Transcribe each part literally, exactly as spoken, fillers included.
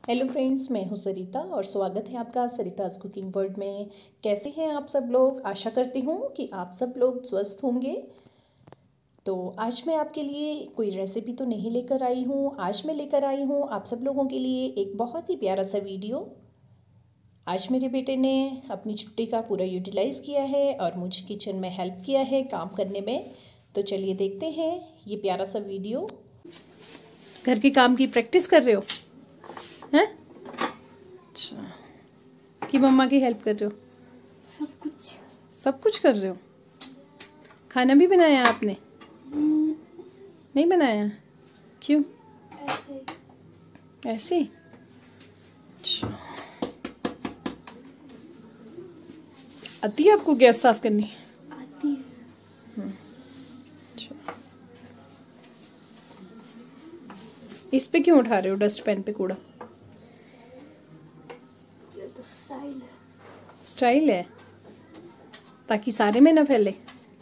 Hello friends, मैं हूं सरिता और स्वागत है आपका सरिताज़ कुकिंग वर्ल्ड में। कैसे हैं आप सब लोग? आशा करती हूं कि आप सब लोग स्वस्थ होंगे। तो आज मैं आपके लिए कोई रेसिपी तो नहीं लेकर आई हूं। आज मैं लेकर आई हूं आप सब लोगों के लिए एक बहुत ही प्यारा सा वीडियो। आज मेरे बेटे ने अपनी छुट्टी का पूरा यूटिलाइज़ किया है और मुझे किचन में हेल्प किया है काम करने में। तो चलिए देखते हैं ये प्यारा सा वीडियो। घर के काम की प्रैक्टिस कर रहे हो हैं? अच्छा, कि मम्मा की हेल्प कर रहे हो? सब कुछ सब कुछ कर रहे हो? खाना भी बनाया आपने? नहीं बनाया? क्यों? ऐसे ऐसे? अच्छा, आती है आपको गैस साफ करनी? आती है। अच्छा, इस पे क्यों उठा रहे हो डस्ट पैन पे कूड़ा? ये तो स्टाइल है। स्टाइल है ताकि सारे में ना फैले।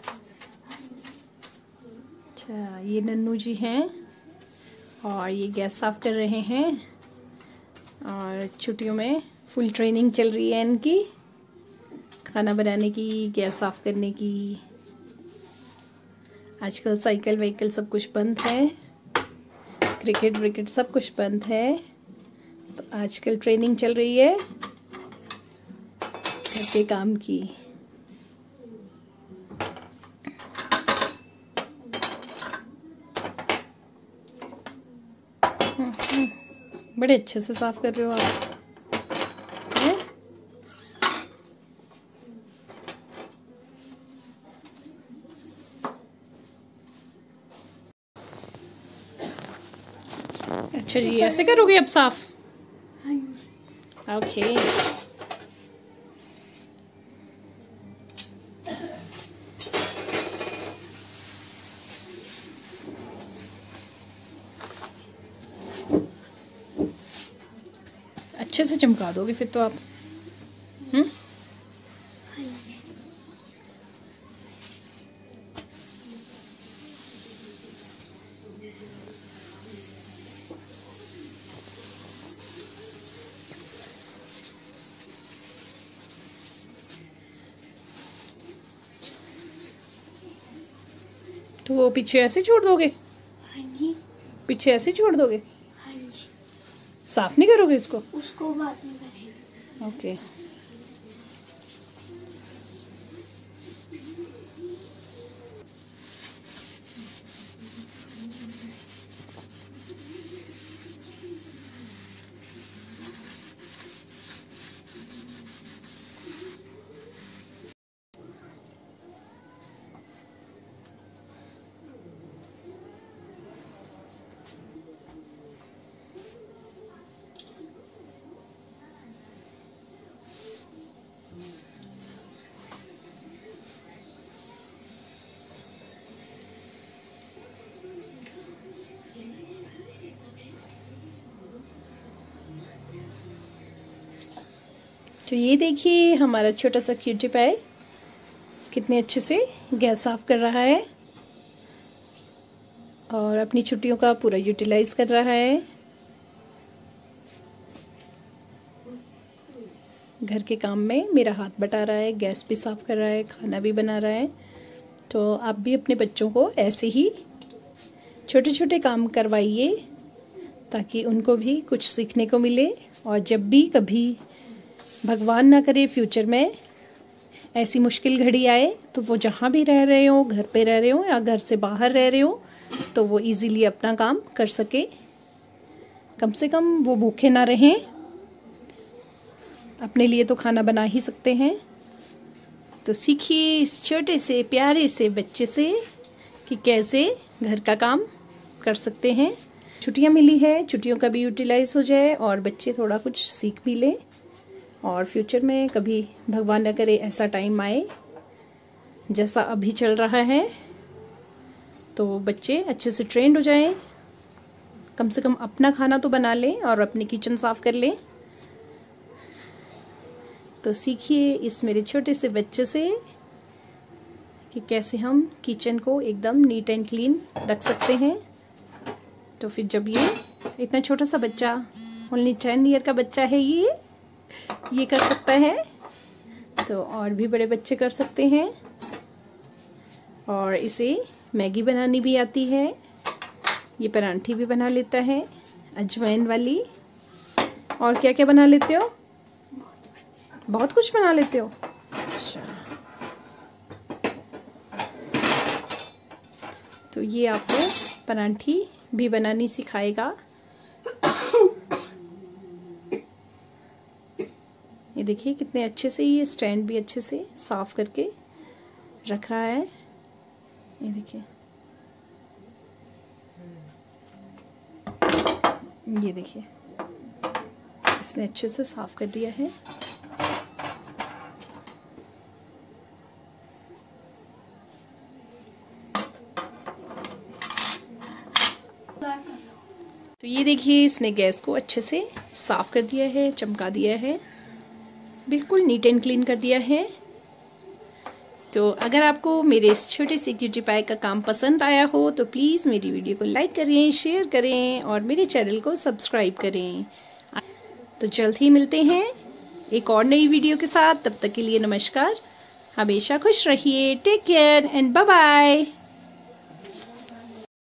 अच्छा, ये नन्नू जी हैं और ये गैस साफ कर रहे हैं और छुट्टियों में फुल ट्रेनिंग चल रही है इनकी, खाना बनाने की, गैस साफ करने की। आजकल साइकिल वाइकिल सब कुछ बंद है, क्रिकेट व्रिकेट सब कुछ बंद है, तो आजकल ट्रेनिंग चल रही है घर के काम की। बड़े अच्छे से साफ कर रहे हो आप हैं? अच्छा जी, ऐसे करोगे अब साफ? हाँ जी। ओके। अच्छे से चमका दोगे फिर तो आप। हम्म हाँ जी। तो वो पीछे ऐसे छोड़ दोगे? हाँ जी। पीछे ऐसे छोड़ दोगे? हाँ जी। साफ नहीं करोगे इसको? उसको बाद में करेंगे। ओके। तो ये देखिए हमारा छोटा सा क्यूटी पाई कितने अच्छे से गैस साफ कर रहा है और अपनी छुट्टियों का पूरा यूटिलाइज कर रहा है। घर के काम में मेरा हाथ बटा रहा है, गैस भी साफ कर रहा है, खाना भी बना रहा है। तो आप भी अपने बच्चों को ऐसे ही छोटे छोटे काम करवाइए ताकि उनको भी कुछ सीखने को मिले। और जब भी कभी भगवान ना करे फ्यूचर में ऐसी मुश्किल घड़ी आए तो वो जहाँ भी रह रहे हो, घर पे रह रहे हो या घर से बाहर रह रहे हो, तो वो इजीली अपना काम कर सके। कम से कम वो भूखे ना रहें। अपने लिए तो खाना बना ही सकते हैं। तो सीखिए इस छोटे से प्यारे से बच्चे से कि कैसे घर का काम कर सकते हैं। छुट्टियां मिली है, छुट्टियों का भी यूटिलाइज हो जाए और बच्चे थोड़ा कुछ सीख भी लें और फ्यूचर में कभी भगवान न करे ऐसा टाइम आए जैसा अभी चल रहा है तो बच्चे अच्छे से ट्रेंड हो जाएं। कम से कम अपना खाना तो बना लें और अपनी किचन साफ कर लें। तो सीखिए इस मेरे छोटे से बच्चे से कि कैसे हम किचन को एकदम नीट एंड क्लीन रख सकते हैं। तो फिर जब ये इतना छोटा सा बच्चा ओनली टेन ईयर का बच्चा है ये ये कर सकता है, तो और भी बड़े बच्चे कर सकते हैं। और इसे मैगी बनानी भी आती है, ये परांठी भी बना लेता है अजवाइन वाली। और क्या क्या बना लेते हो? बहुत कुछ बना लेते हो। अच्छा, तो ये आपको परांठी भी बनानी सिखाएगा। ये देखिए कितने अच्छे से ये स्टैंड भी अच्छे से साफ करके रख रहा है। ये देखिए, ये देखिए इसने अच्छे से साफ कर दिया है। तो ये देखिए इसने गैस को अच्छे से साफ कर दिया है, चमका दिया है, बिल्कुल नीट एंड क्लीन कर दिया है। तो अगर आपको मेरे इस छोटे से क्यूटी पाई का काम पसंद आया हो तो प्लीज़ मेरी वीडियो को लाइक करें, शेयर करें और मेरे चैनल को सब्सक्राइब करें। तो जल्द ही मिलते हैं एक और नई वीडियो के साथ। तब तक के लिए नमस्कार, हमेशा खुश रहिए, take care and bye bye.